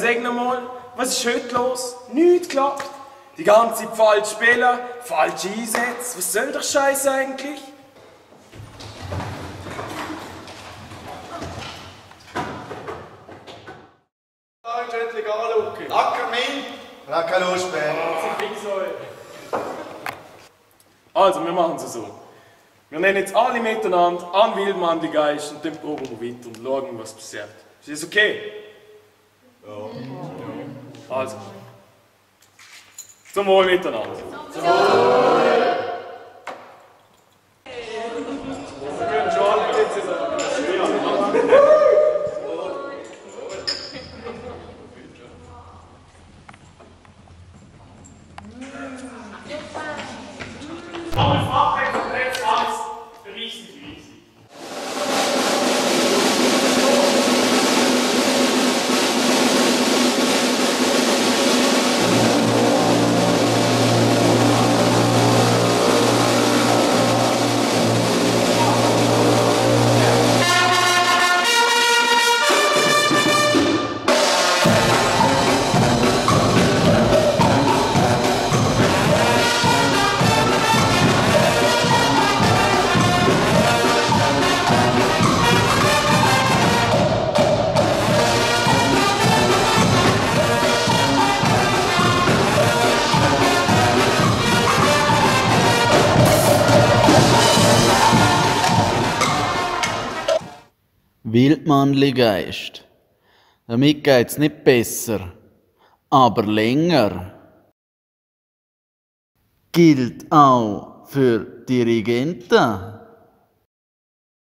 sag noch mal, was ist heute los? Nichts klappt. Die ganze Zeit falsch spielen, falsche Einsätze. Was soll der Scheiß eigentlich? Also, wir machen es so. Wir nennen jetzt alle miteinander an Wildmandligeist und dann proben wir weiter und schauen, was passiert. Ist das okay? Ja. Also. Zum Wohl miteinander. Zum Wohl! Wildmandligeist. Damit geht's nicht besser, aber länger. Gilt auch für Dirigenten.